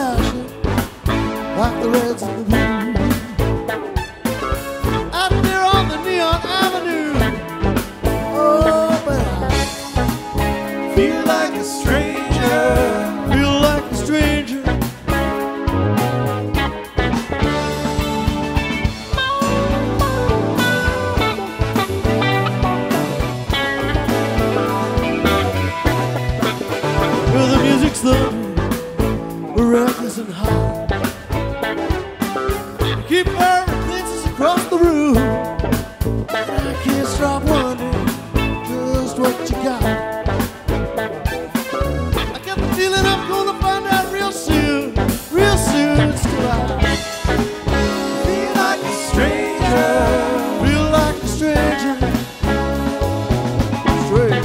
flashing like the reds and the blues. Out there on the neon avenue, oh, but I feel like a stranger, feel like a stranger. Well, the music's thunder, reckless and high. Keep hearing places across the room. I can't stop wondering just what you got. I got the feeling I'm gonna find out real soon, real soon. Still I feel like a stranger, feel like a stranger, stranger.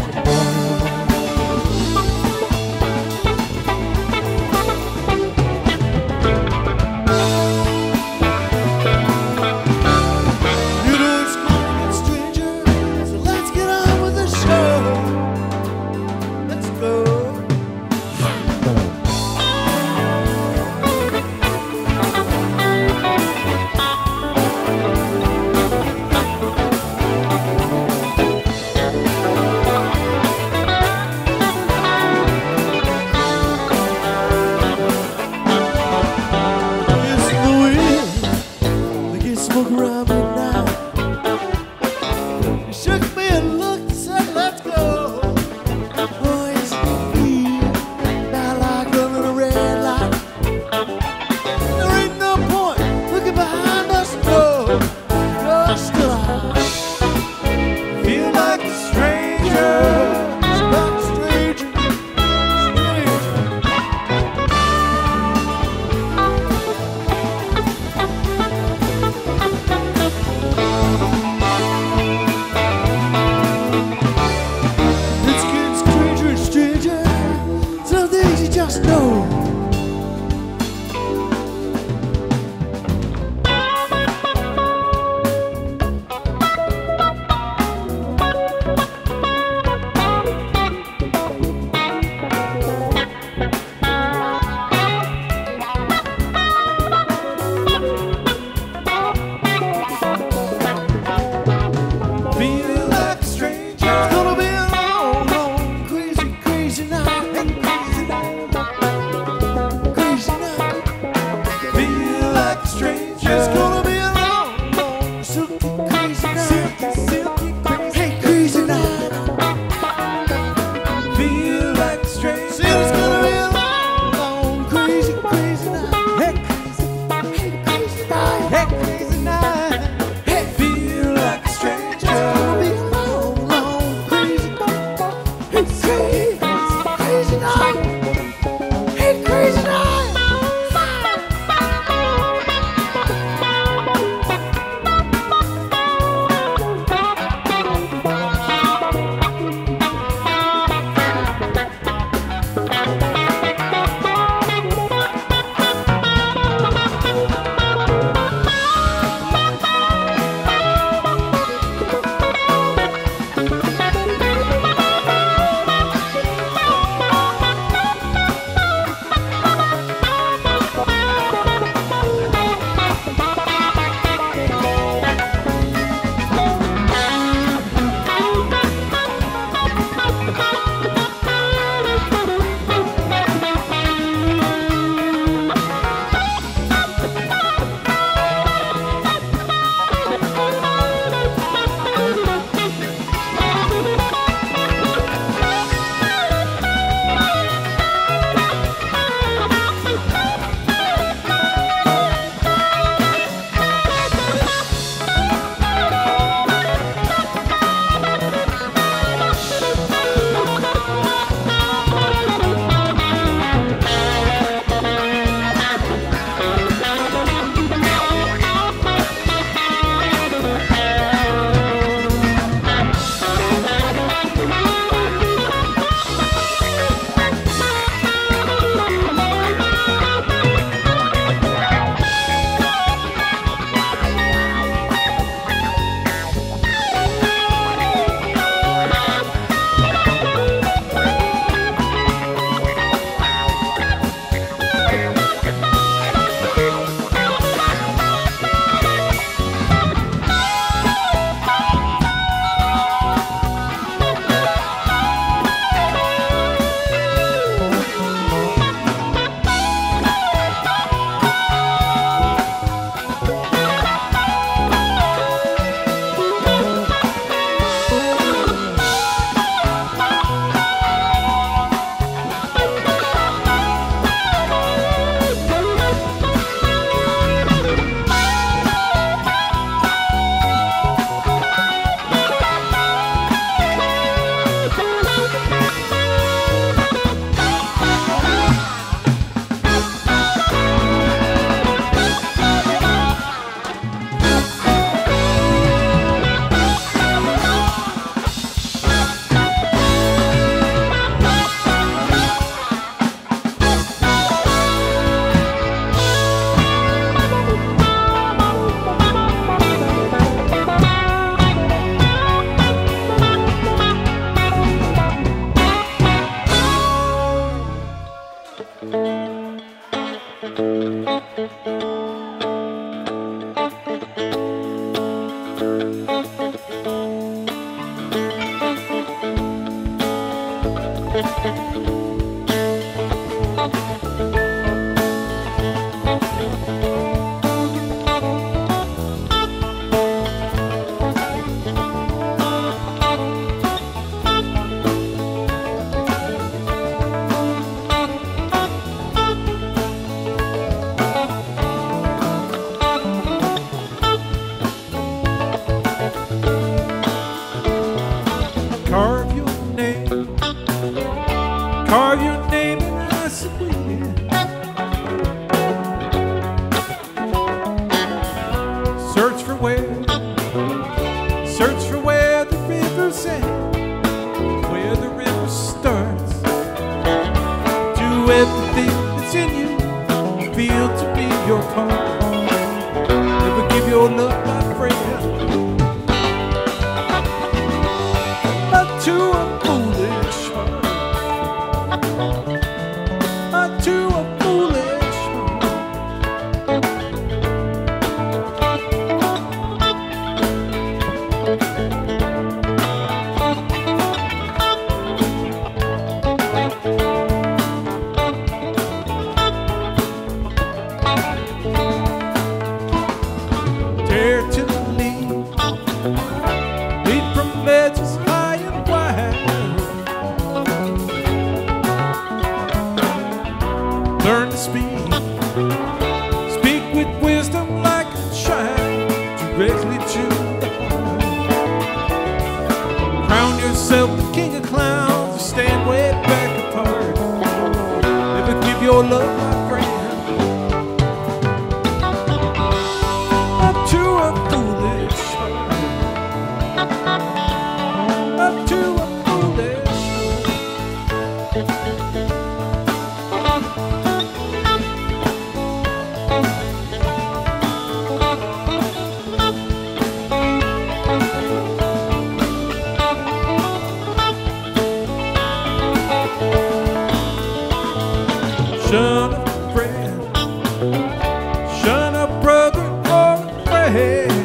Carve your name in ice and wind. Search for where the river's end, where the river starts. Do everything that's in you, feel to be your part. Never give your love, my friend, not to a foolish heart. To a foolish heart. Dare to lead from ledges high and wide. Learn to speak with wisdom like a child, directly to the heart. Crown yourself the king of clowns, or stand way back apart. Never give your love, my friend, up to a foolish heart. Up to a foolish shun a friend, shun a brother or a friend.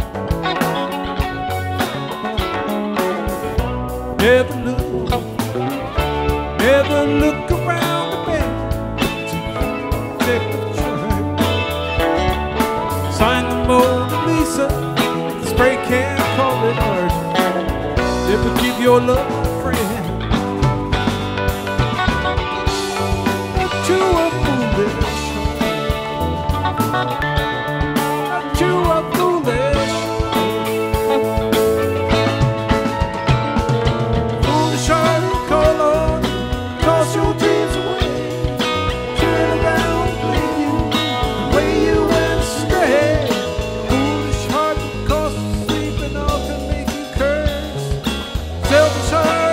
Never look around the bend to take the track. Sign the Mona Lisa, the spray can, call it art. Never give your love, my friend, to a foolish heart. To a foolish heart. Call on, toss your dreams away, turn around and leave you where you went astray. Foolish heart will cause you sleep and all can make you curse. Selfish heart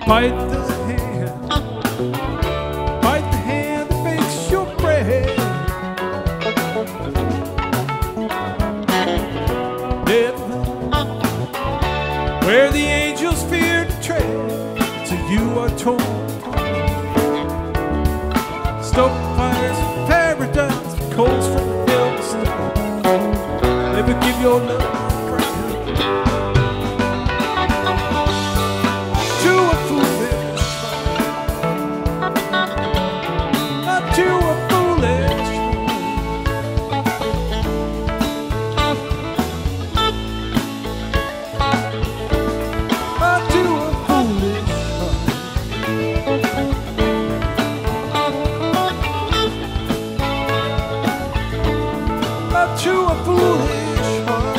Bite the hand that makes your bread. Never where the angels fear to tread, till you are torn. Stoke fires of paradise, coals from the hills. Never give your love for him. To a foolish heart, not to a foolish heart, not to a foolish heart. To a foolish heart.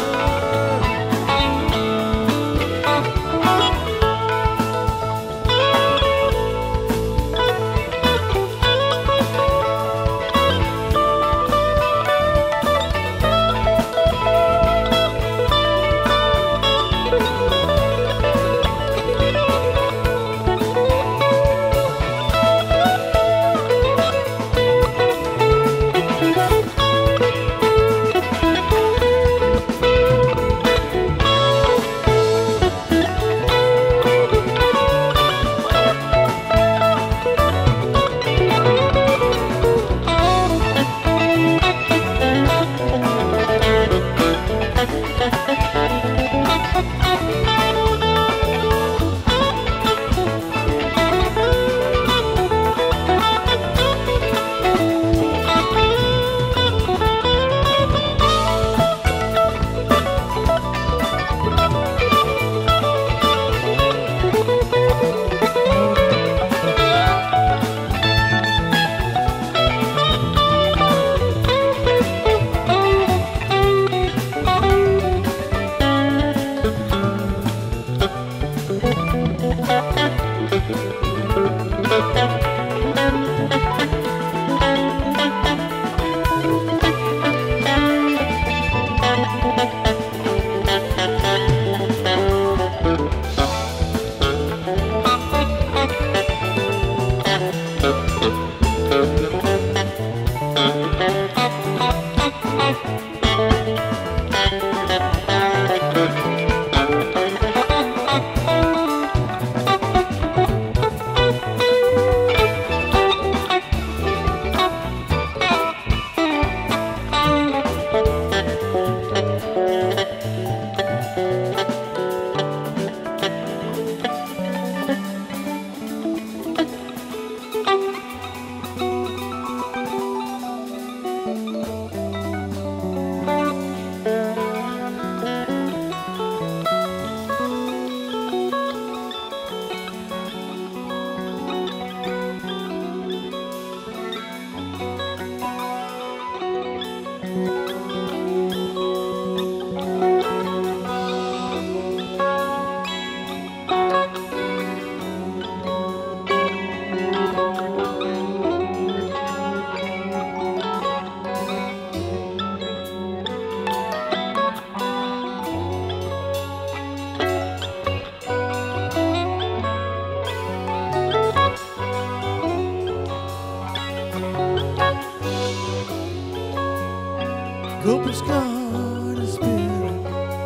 Hope it's gone to spirit.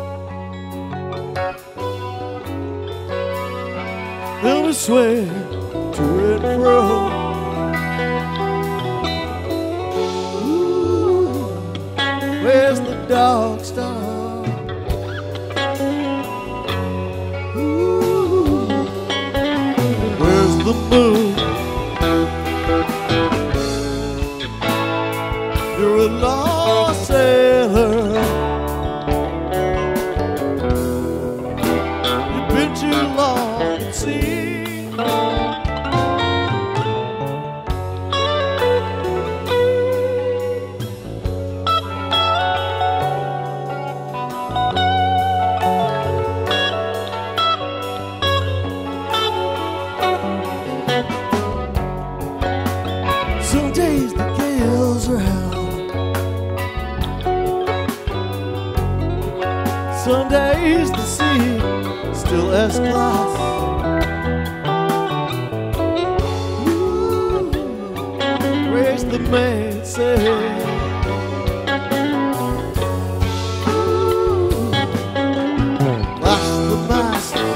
Then we sway to and fro. Ooh, where's the dog star? Ooh, where's the moon? You're a lost sailor. You've been too long at sea. Some days the gales are howling. Some days the sea still has glass. man said. That's the master.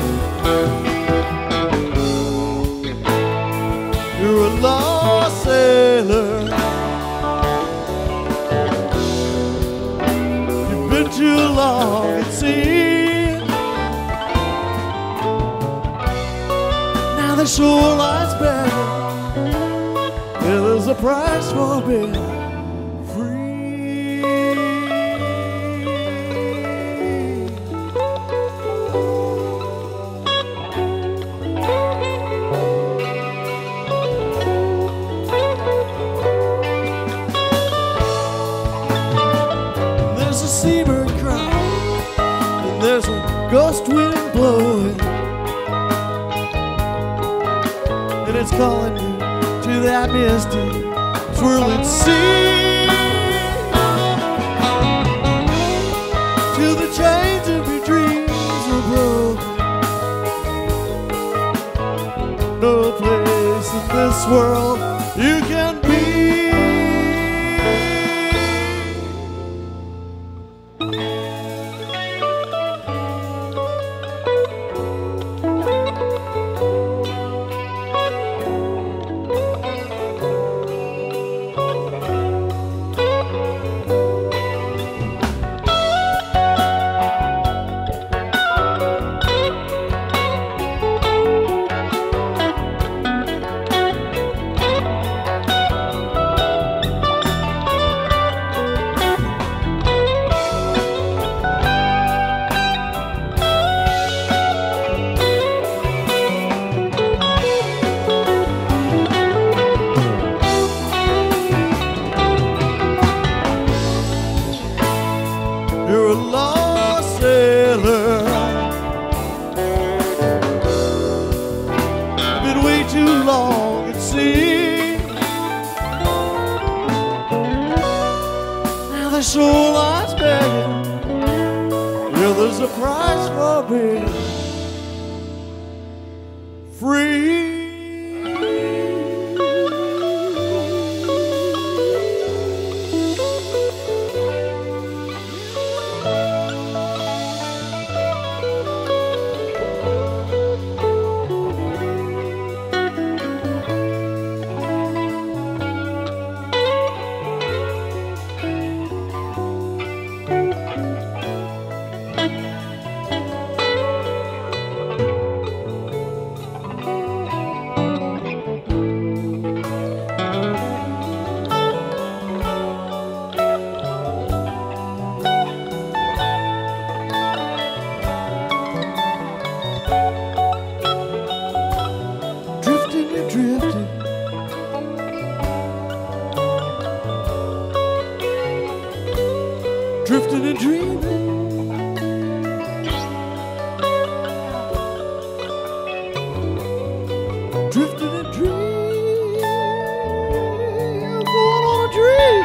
You're a lost sailor. You've been too long at sea. Now the shoreline's better. Yeah, there's a price for being free. There's a seabird crying, and there's a gust wind blowing, and it's calling you to that misty, swirling sea, till the chains of your dreams are broken. No place in this world you can be. You're a lost sailor. You've been way too long at sea. Now the shoreline's begging. Yeah, there's a price for being free. Drifting and dreaming, drifting and dreaming, going on a dream.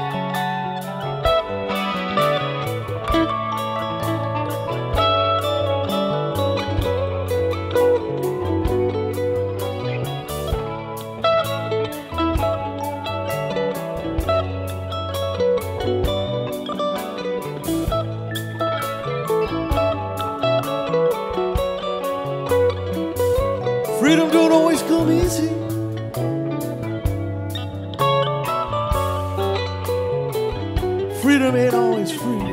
Freedom don't always come easy. Freedom ain't always free.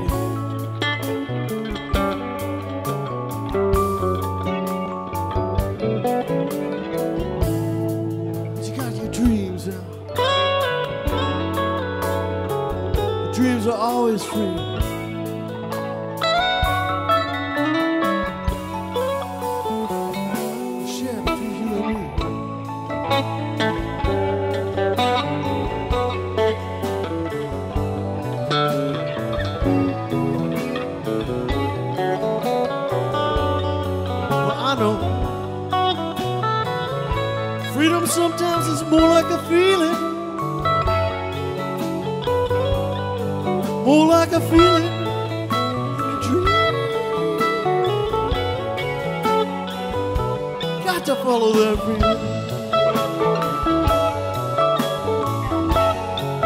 But you got your dreams now. Your dreams are always free. Freedom sometimes is more like a feeling, more like a feeling than a dream. Got to follow that freedom.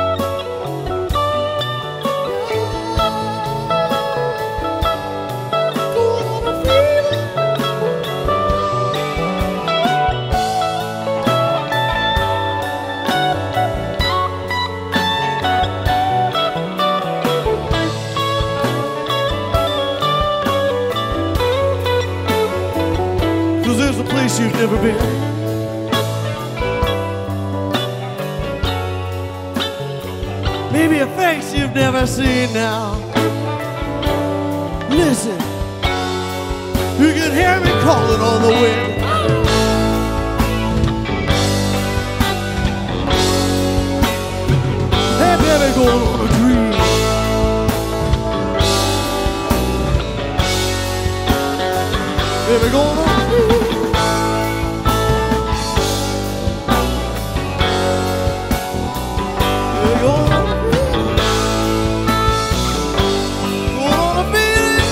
maybe a face you've never seen now. Listen, you can hear me calling on the wind. Hey baby, going on a dream. Baby, going on a dream. Baby, going on a dream. Going on a feeling.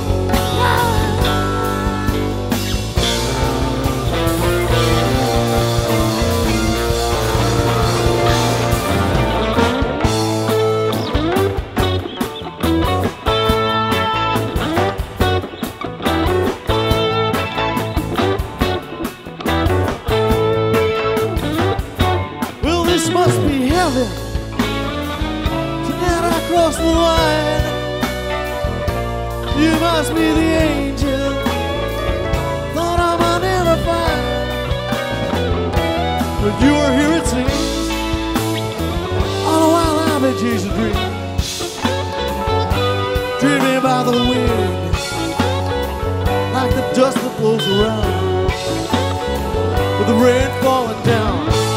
Must be heaven. Tonight I cross the line. You must be the angel. Thought I might never find, but you are here it seems. All the while I've been chasing dreams, dreaming by the wind, like the dust that blows around, with the rain falling down.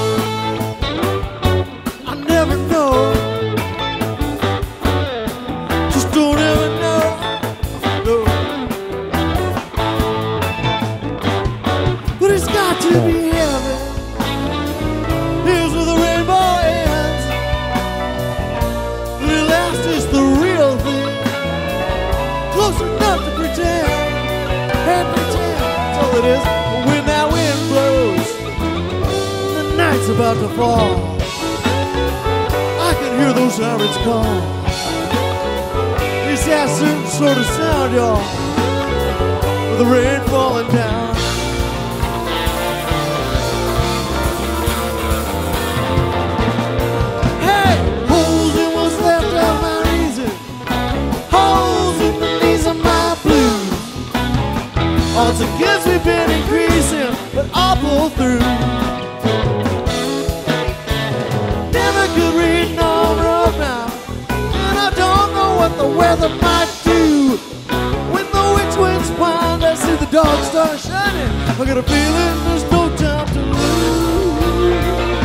About to fall, I can hear those sirens call. It's that certain sort of sound, y'all, with the rain falling down. Hey, holes in what's left of my reason, holes in the knees of my blues. Odds against we've been increasing, but I'll pull through. The weather might do when the witch winds wind. I see the dogs start shining. I got a feeling there's no time to lose.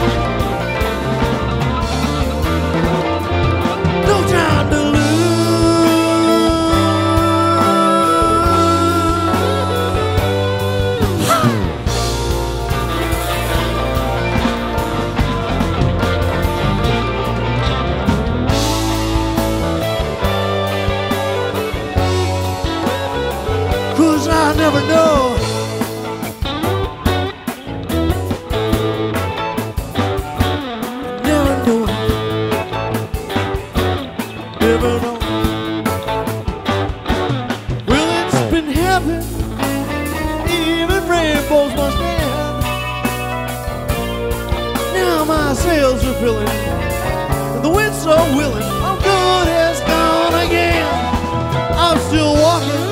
No time to lose. I never know. Never know. Never know. Well, it's been heaven. Even rainbows must end. Now my sails are filling, and the wind's so willing. I'm good as gone again. I'm still walking,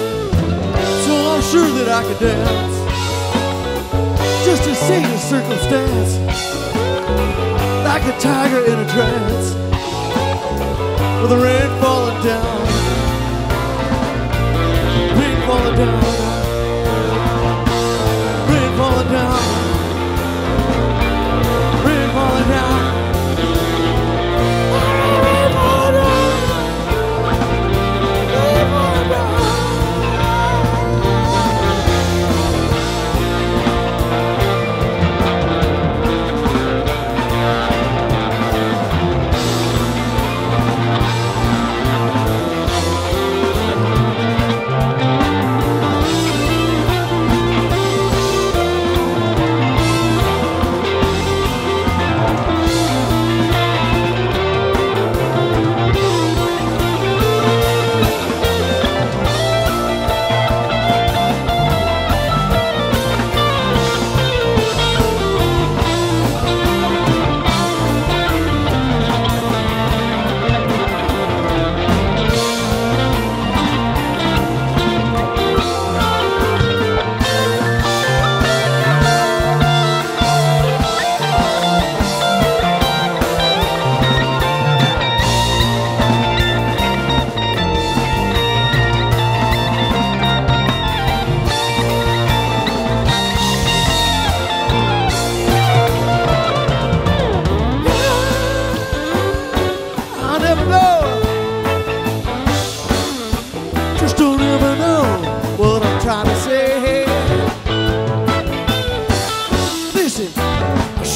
sure that I could dance, just to see a circumstance, like a tiger in a trance, with the rain falling down, rain falling down, rain falling down, rain falling down.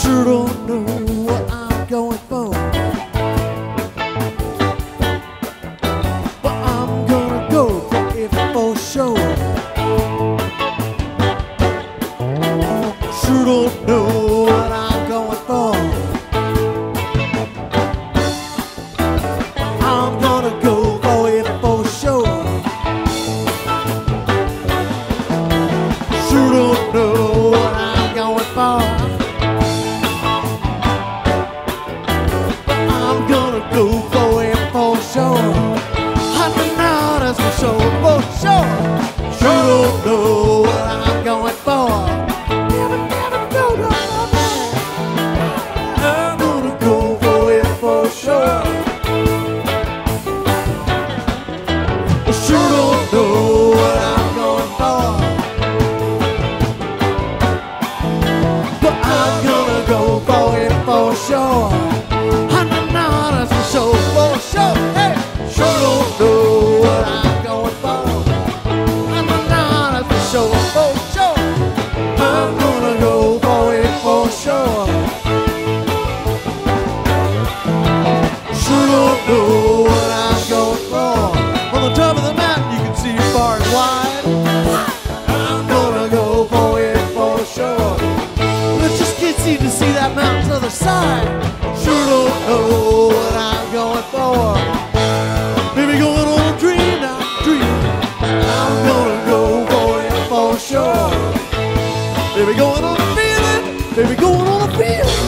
Sure don't know what I'm going for, but I'm gonna go for it for sure. Sure don't know what I'm going for, I'm gonna go for it for sure. Sure don't know what I'm going for, go for it for sure. $100 for sure, for sure. Sure don't know what I'm going for. Never go, no, man. I'm gonna go for it for sure. Sure don't know what I'm going for, but I'm gonna go for it for sure. So for sure, hey, sure don't know what I'm going for. I'm not for sure, for sure. I'm gonna go for it for sure. Sure don't know what I'm going for. On the top of the mountain you can see far and wide. I'm gonna go for it for sure. Let's just get you to see that mountain's other side. Sure don't know what I'm going for. Maybe going on a dream now, dream. I'm gonna go for it for sure. Maybe going on a feeling, maybe going on a feeling.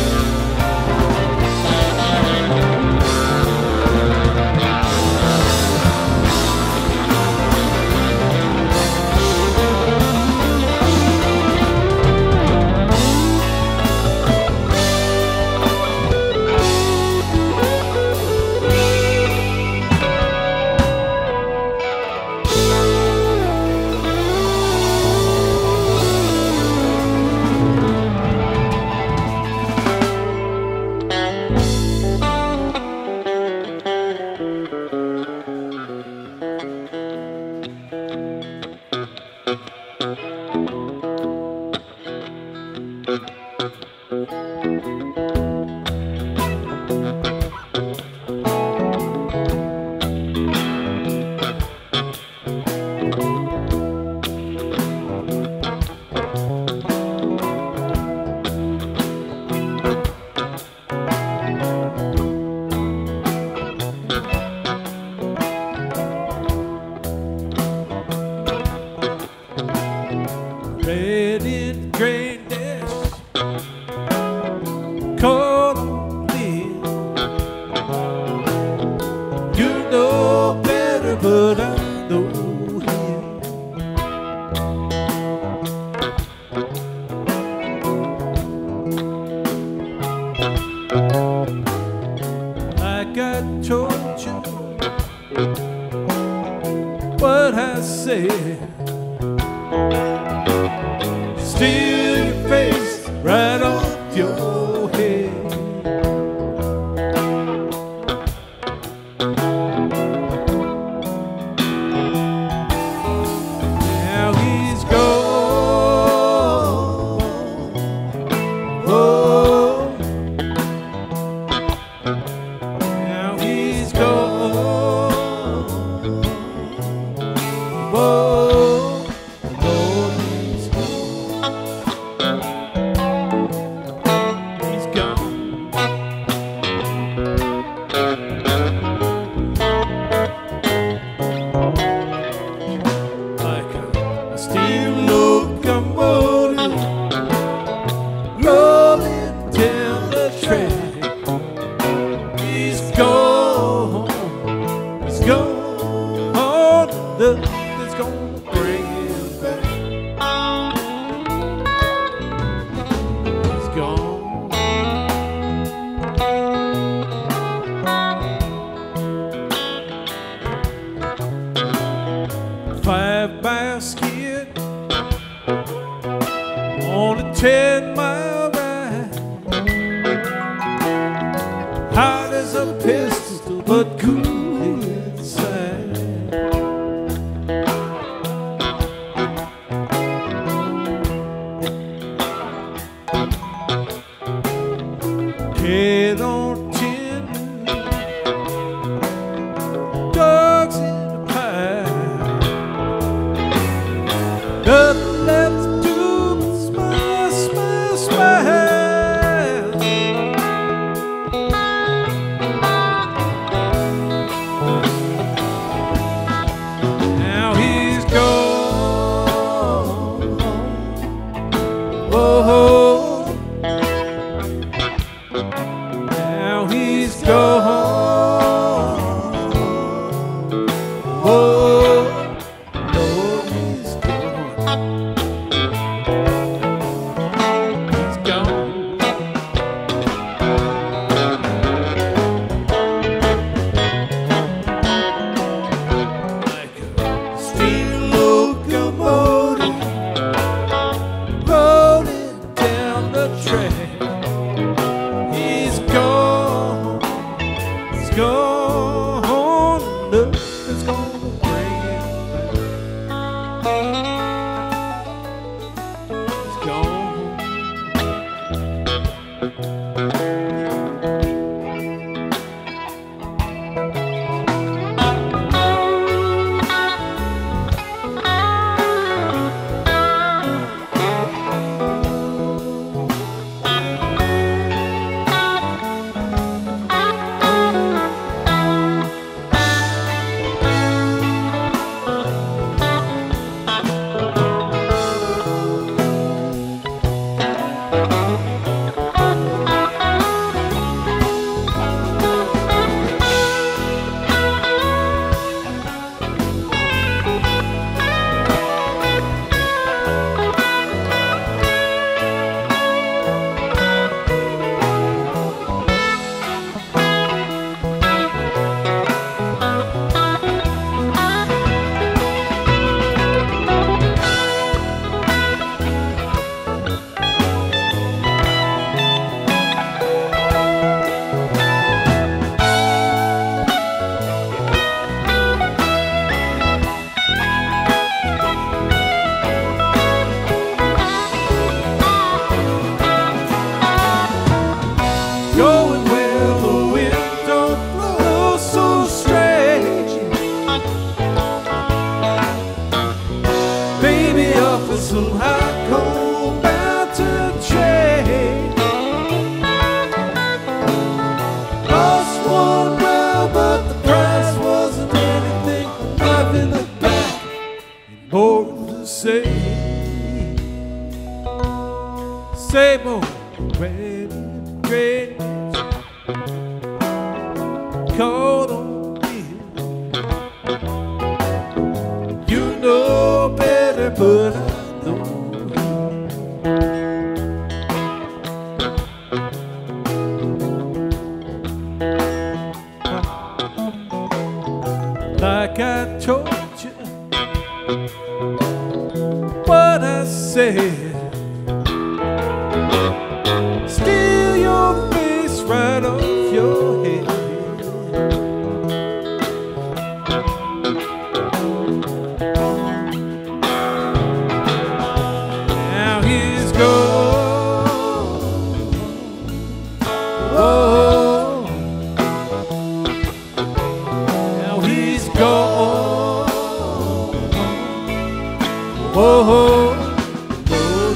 Red in grain dish, cold on lid. You know better, but I know him. Like I told you what I said. Steal your face right off your head. Now he's gone. Oh, now he's gone. Oh. Steam locomotive rolling head on tin, dogs in a pile, nothing left to do but smile, smile, smile. Now he's gone. Oh, now he's gone. Oh, Lord, he's gone. He's gone. Like a steam locomotive rolling down the track. He's gone. He's gone. Nothing's gonna bring him back. He's gone. Going where the wind don't blow so strange. Baby, off of some hot cold mountain train. Lost one round, but the price wasn't anything. Life in the back and more of the same. Same old red great caught on me. You know better, but I know. Like I told you what I said. Steal your face right off your head. Now he's gone. Oh, now he's gone. Oh, oh.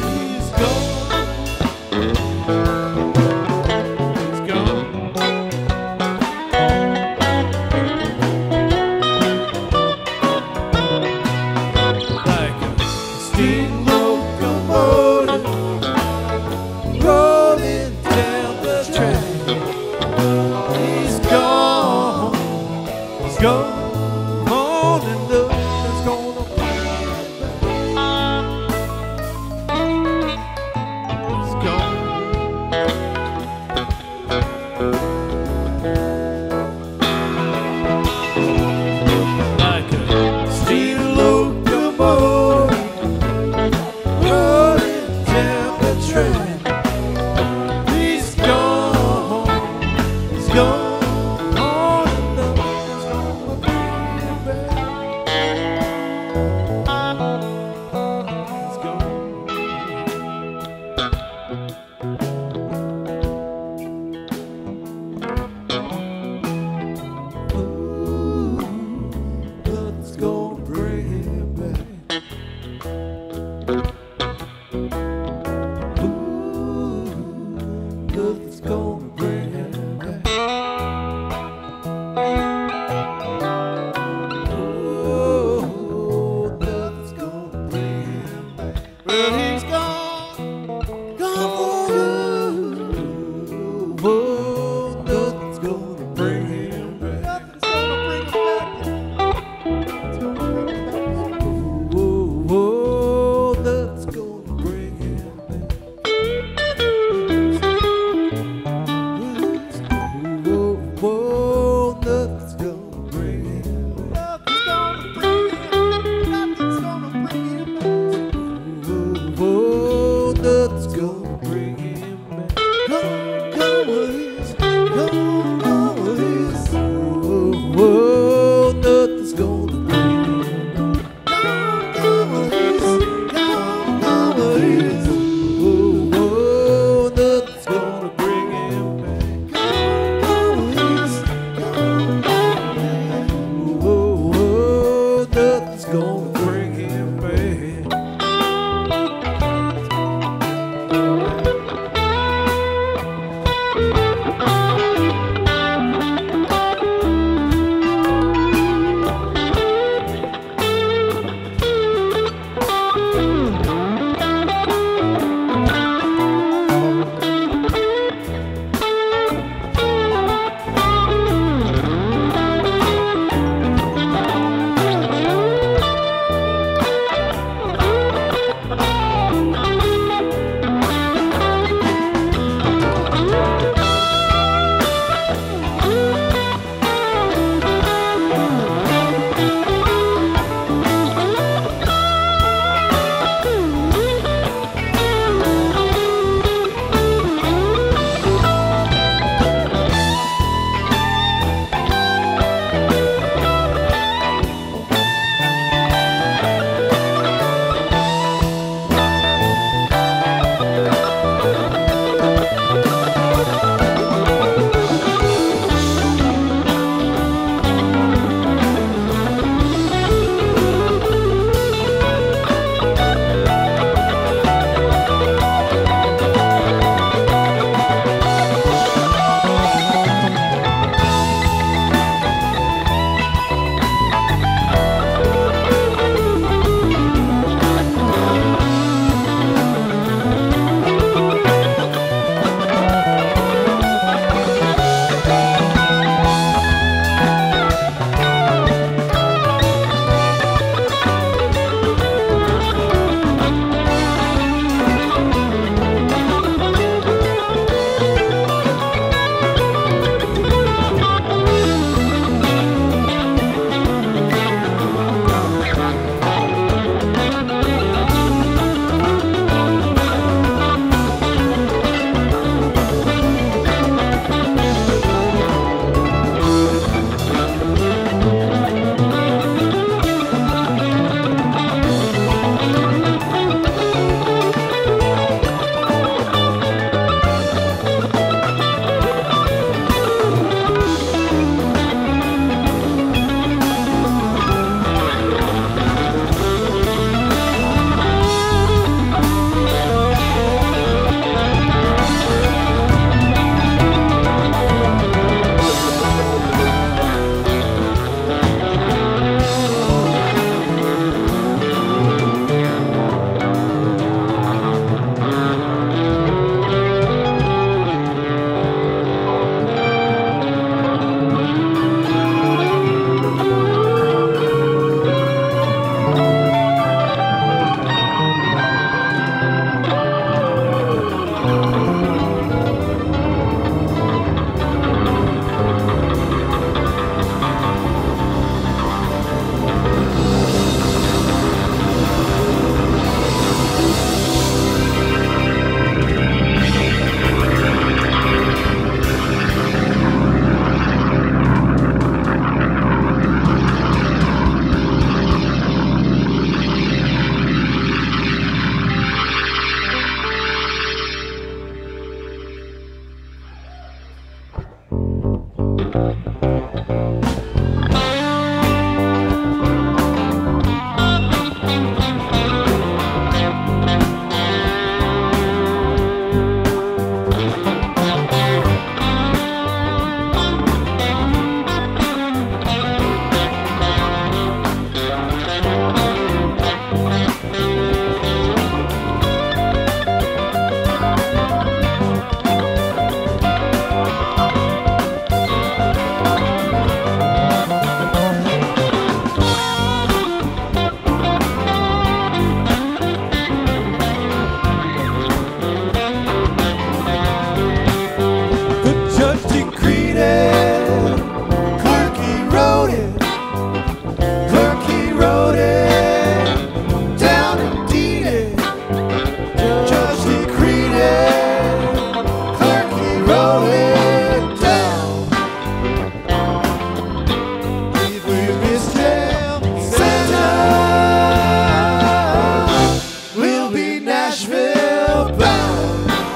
nothing's gonna bring him back. Oh, nothing's gonna bring him back. Well, he's gone, gone for good. Oh, nothing's gonna bring him back. Nothing's gonna bring him back. Nothing's gonna bring him back. Oh, nothing's gonna bring him back. Oh, nothing's gonna bring him back. Nothing's gonna bring him. Nothing's gonna bring him back. Oh, nothing's gonna bring him back. Gone ways, gone ways. Oh, nothing's gonna bring him back. Gone ways, gone ways. Oh, nothing's gonna bring him back. Gone ways, gone ways. Oh, nothing's gonna bring him back. rolling down. If we miss Jam Center, we'll be Nashville bound.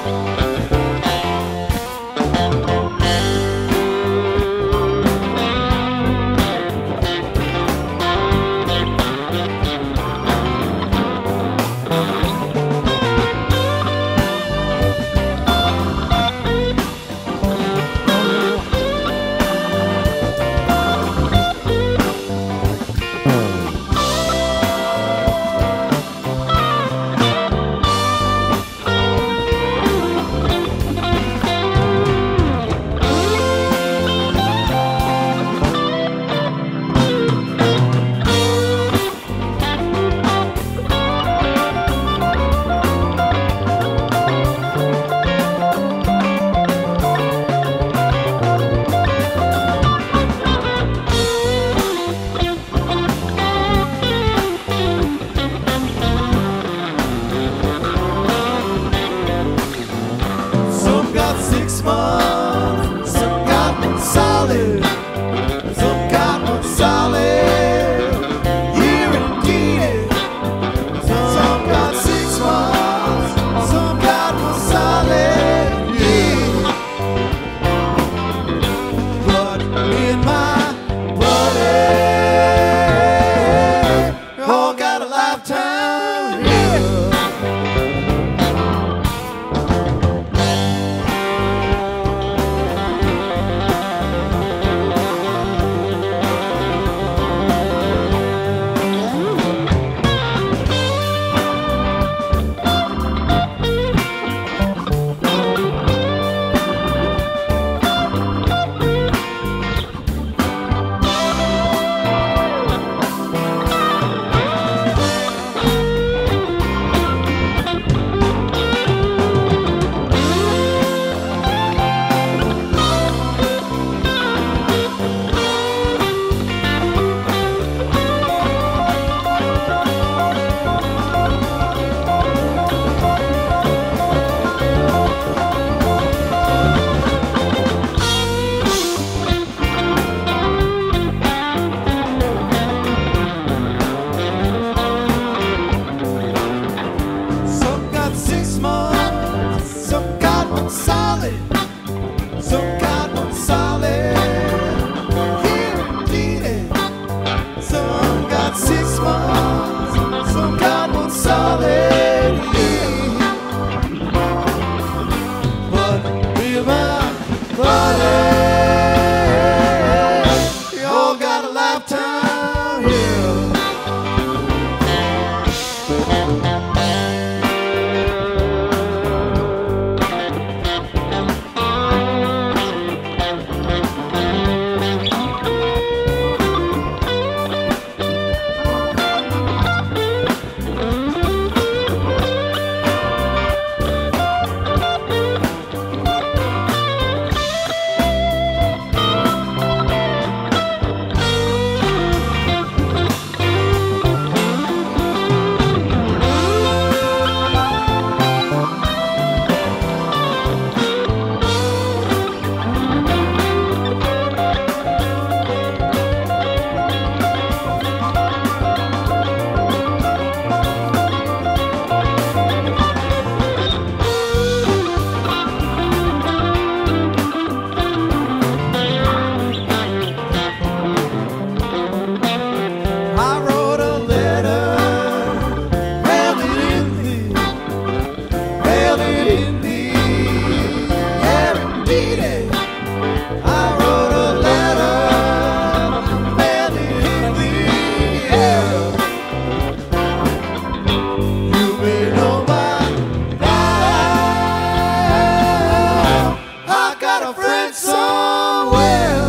Some got 6 months, some got one solid, some got one solid year indeed. Some got 6 months, some got one solid year. But me and my buddy all got a lifetime here. Some got 6 months, some got one solid, some got one solid here indeed. Some got 6 months, some got one solid year. But me and my buddy, we all got a lifetime here. I wrote a letter, mailed it in the air indeed. I wrote a letter, mailed it in the air. You may know by now I got a friend somewhere.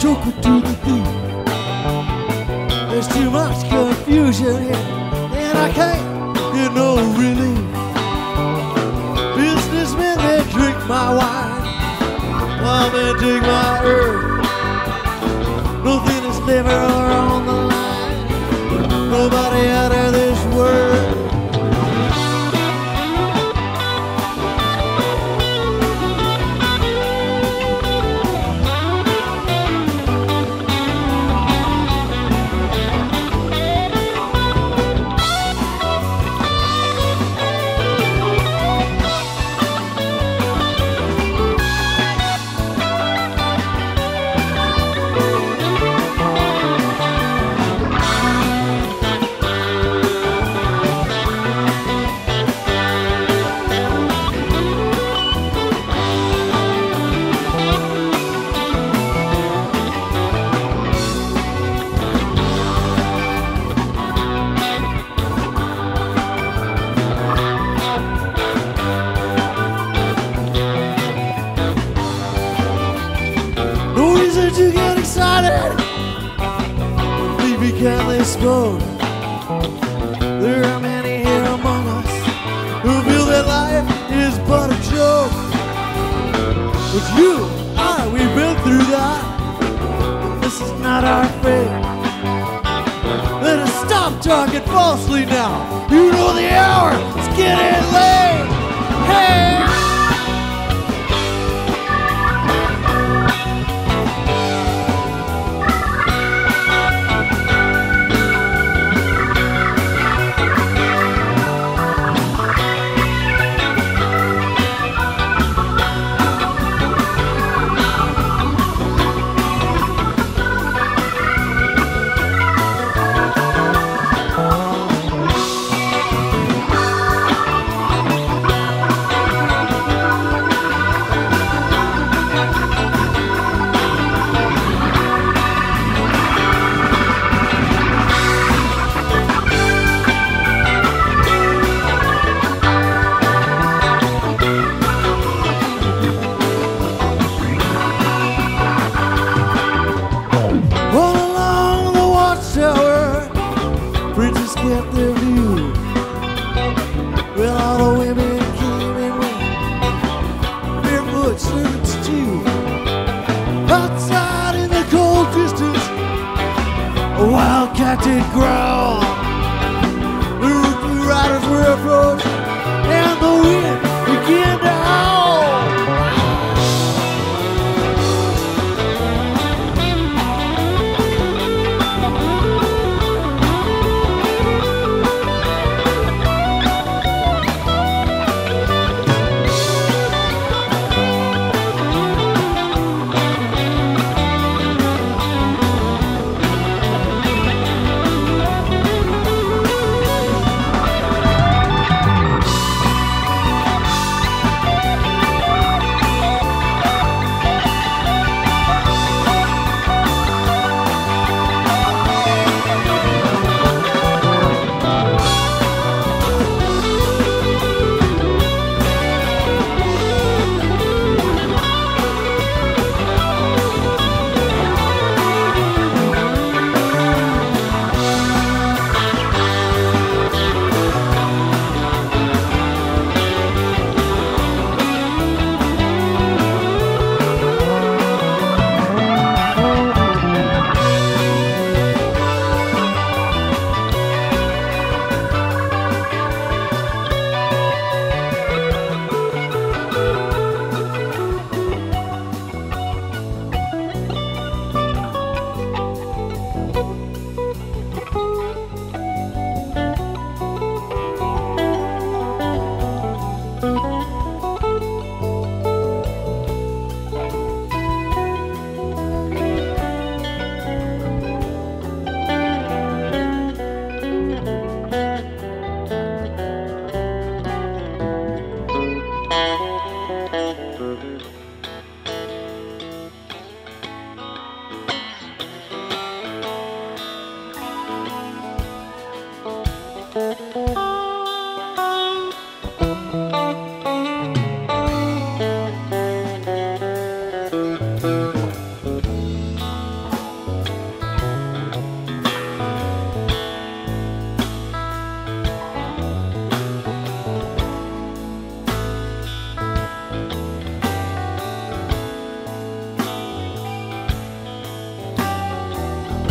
joker to the thief. There's too much confusion here, and I can't get no relief. Businessmen, they drink my wine while they dig my earth. Nothing is never on the line. Nobody out of this world. To get excited, please be kindly spoke. There are many here among us who feel that life is but a joke. But you, we've been through that, and this is not our fate. Let us stop talking falsely now. You know the hour is getting late. Hey! Along the watchtower, bridges kept their view. Well, all the women came and went, barefoot servants too. Outside in the cold distance, a wildcat did growl. The rookie riders were approaching, and the wind began to howl.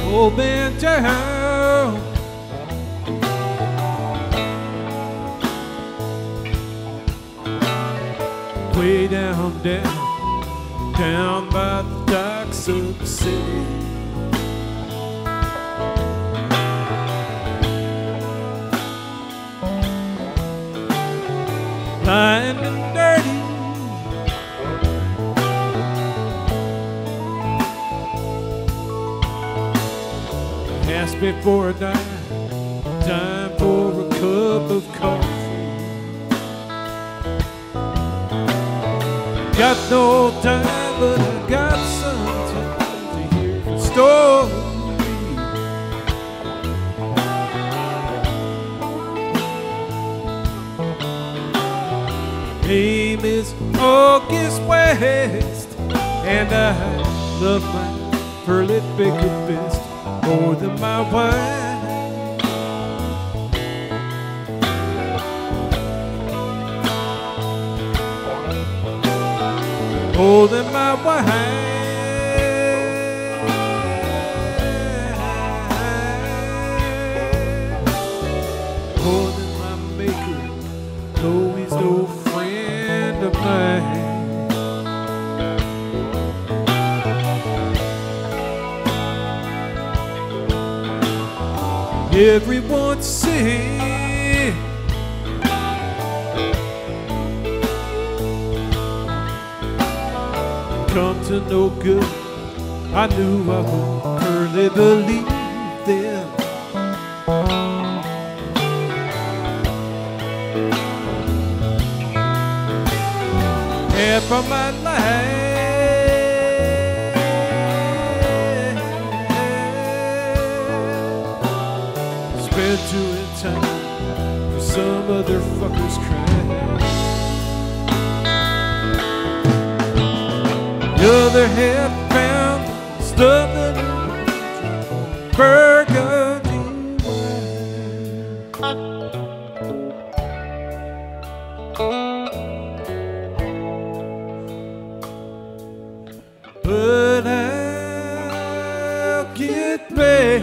old man down. Way down, down by the docks of the city. Lying and dirty, asked me for a dime for a cup of coffee. Got no time, but I got some time to hear the story. Name is August West, and I love my pearly bacon best more than my wine. More than my wine. More than my maker, though he's no friend of mine. Everyone sing, come to no good. I knew I would early believe them. Half of my life spent doing time for some other fucker's crime. The other half found stuff that burgundy wine. But I'll get back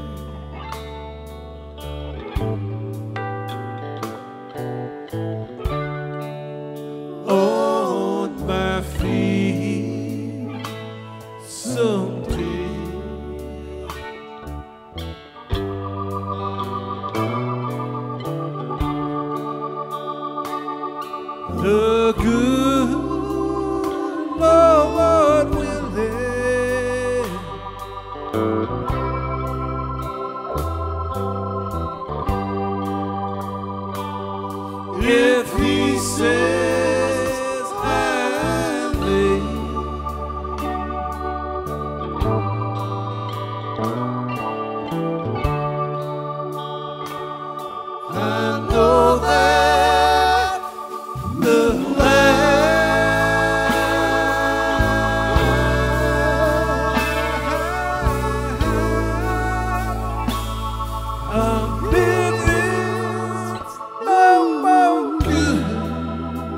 on my feet someday. The good Lord willing, if he says I'm late, I know that the I'm living no more good.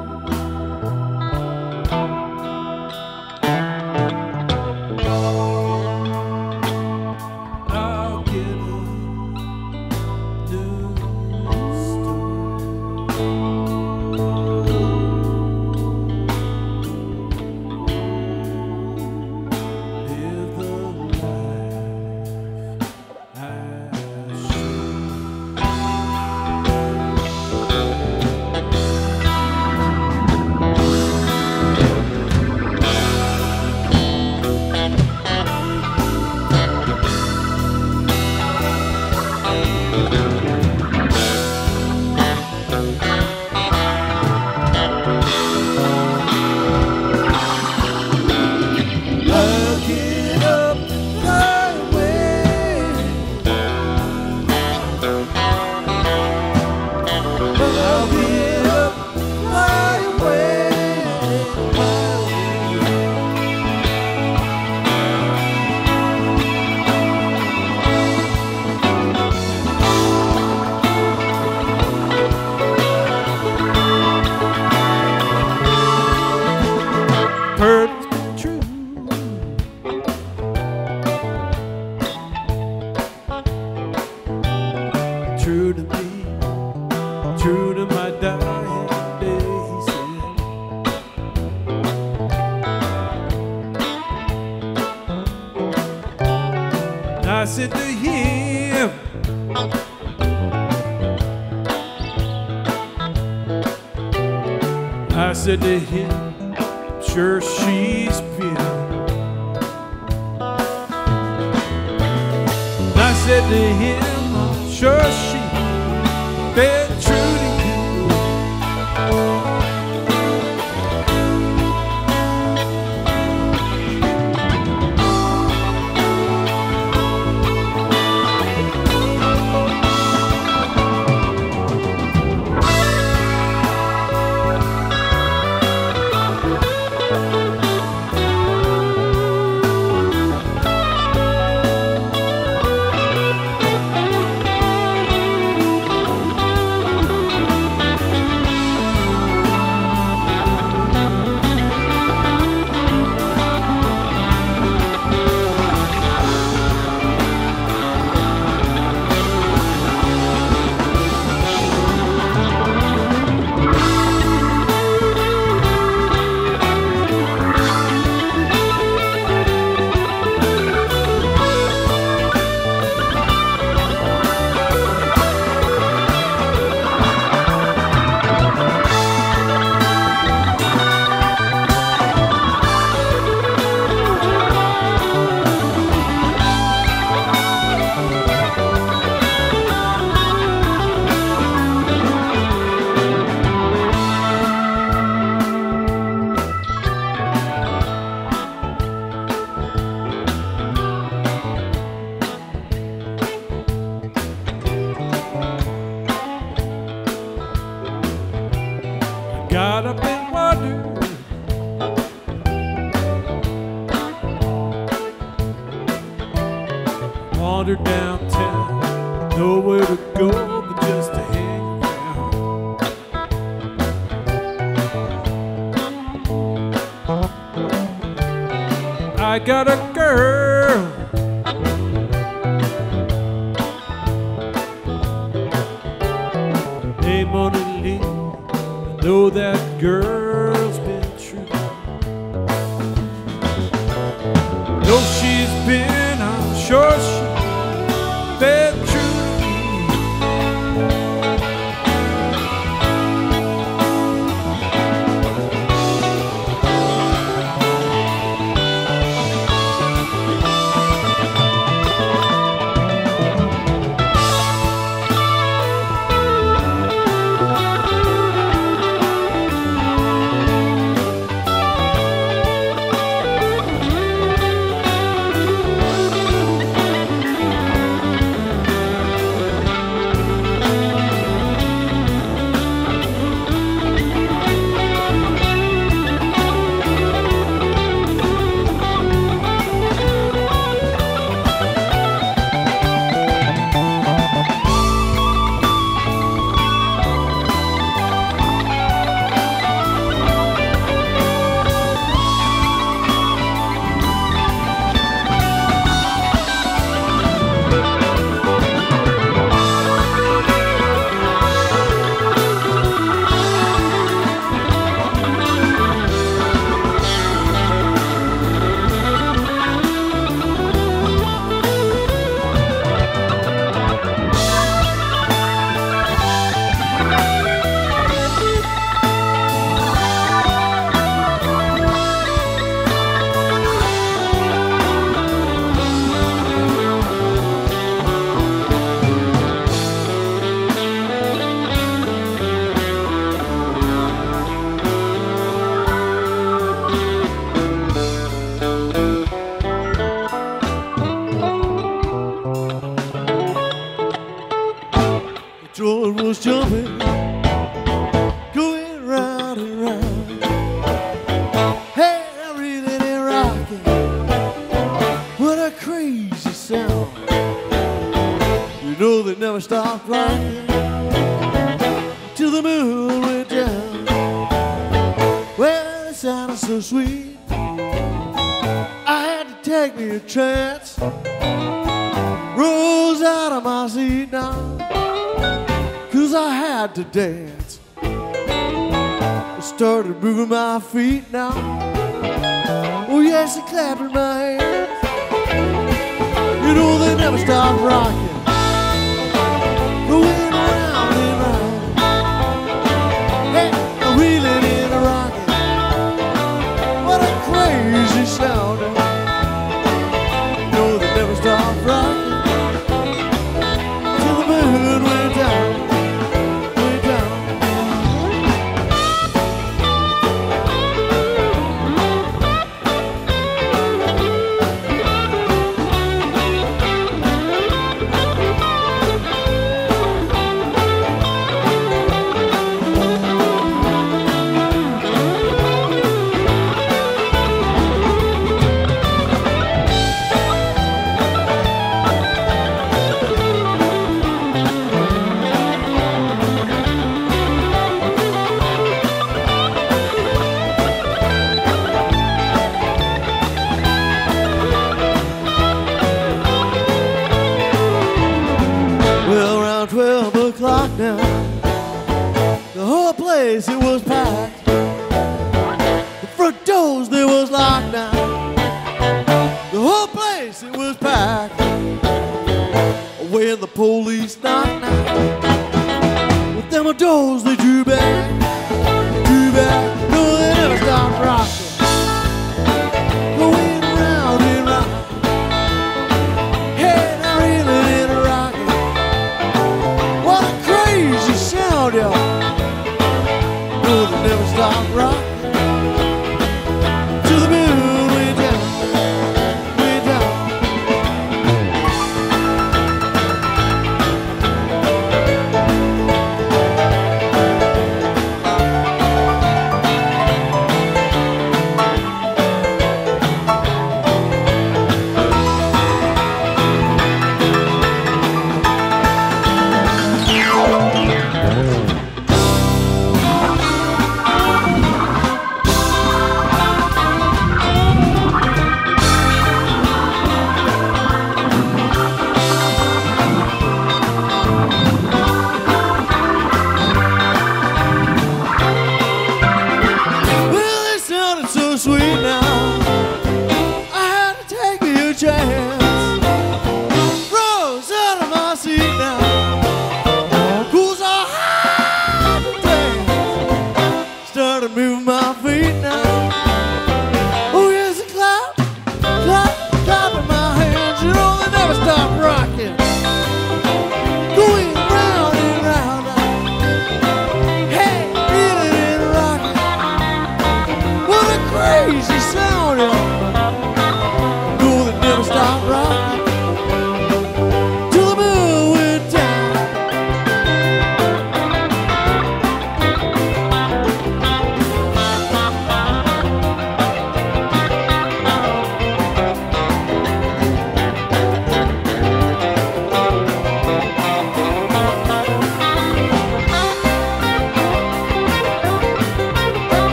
true to me, true to my dying day, he said. I said to him, I said to him, sure she's pure. I said to him, I'm sure she been true to you. Got up and wandered downtown, nowhere to go but just to hang around. I got a girl, named Mona Lee. Know that girl's been true. Know she's been, I'm sure she's been true to me. Jordan was jumping, going round and round. Hey, I really did rocking. What a crazy sound. You know they never stopped rocking till the moon went down. Well, it sounded so sweet, I had to take me a chance. Rose out of my seat now. 'cause I had to dance. I started moving my feet now. Oh yes, and clapping my hands. You know they never stop rocking, going round and round. Hey, reeling and rocking. What a crazy sound. You know they never stop rocking. Now, the whole place, it was packed. The front doors, they was locked now. The whole place, it was packed. When the police knocked now, with them doors, they drew back. Drew back, no, they never stopped rocking. Going round and round. Hey, now reeling and rocking. What a crazy sound, y'all. No, they never stop rocking. To the moon, way down, way down.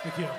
Thank you.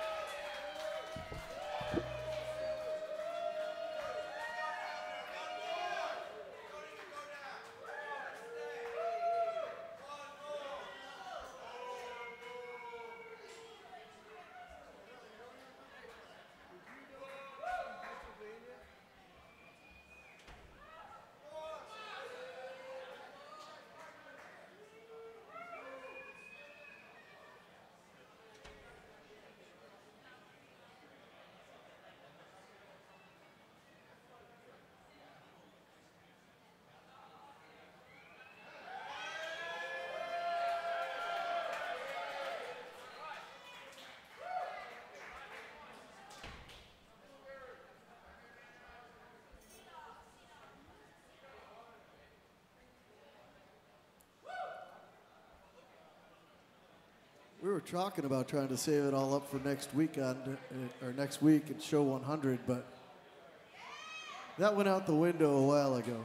We were talking about trying to save it all up for next week or next week at show 100, but that went out the window a while ago.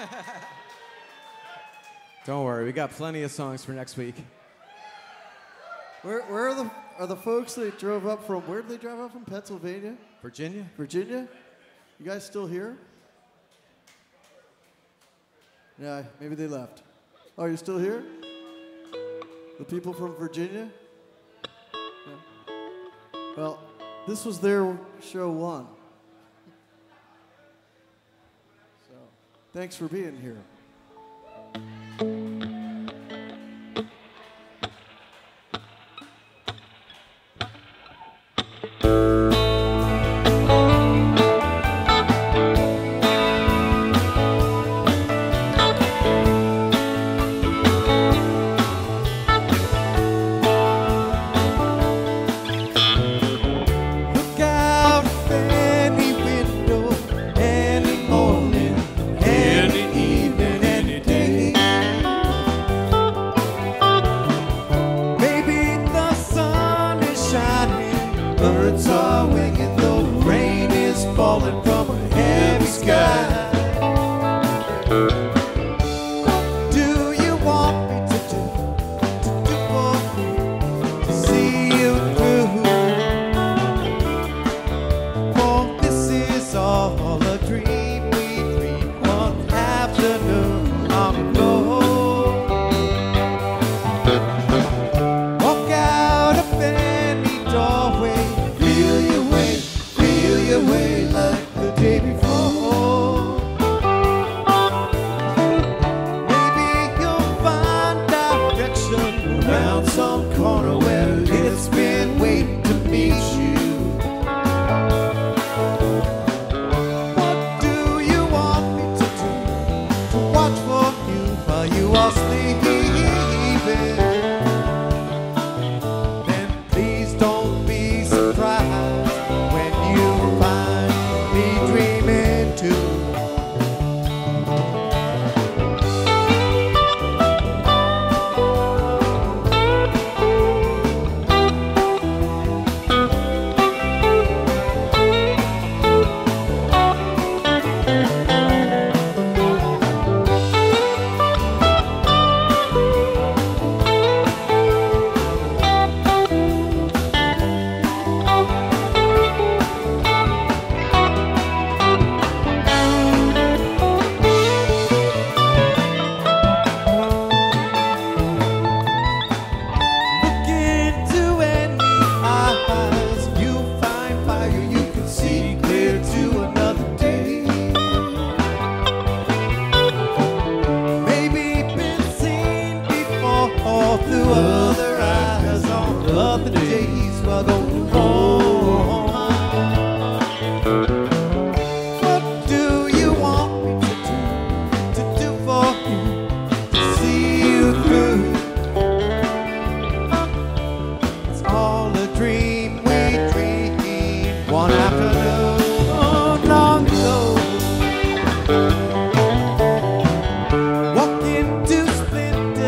Don't worry, we got plenty of songs for next week. Where are the folks that drove up from? Where did they drive up from? Pennsylvania? Virginia? Virginia? You guys still here? Yeah, maybe they left. Oh, you're still here? The people from Virginia? Yeah. Well, this was their show 1. So, thanks for being here.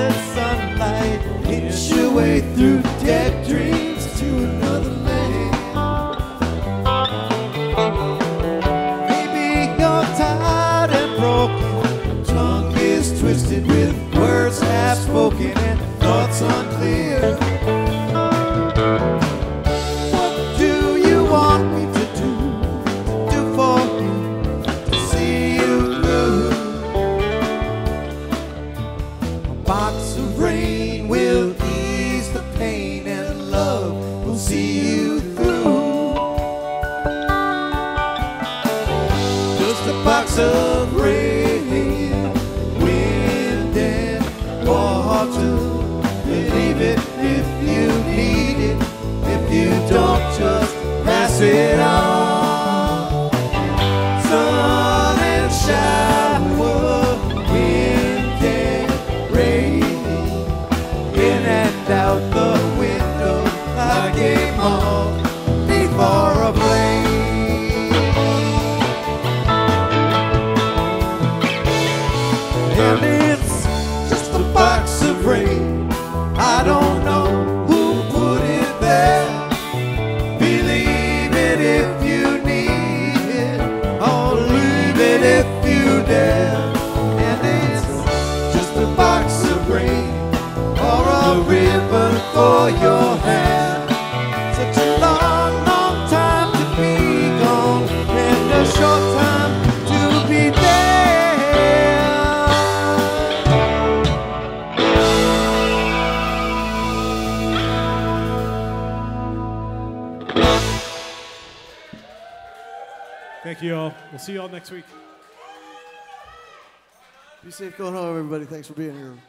way through dead dreams to another land. of rain, wind and water. Believe it if you need it. If you don't, just pass it on. Sun and shower, wind and rain, in and out the window like a moth before a flame. And it's just a box of rain. I don't know who put it there. Believe it if you need it, or leave it if you dare. And it's just a box of rain, or a ribbon for your hair. Such a long, long time to be gone, and a short time to be there. Thank you all. We'll see you all next week. Be safe going home, everybody. Thanks for being here.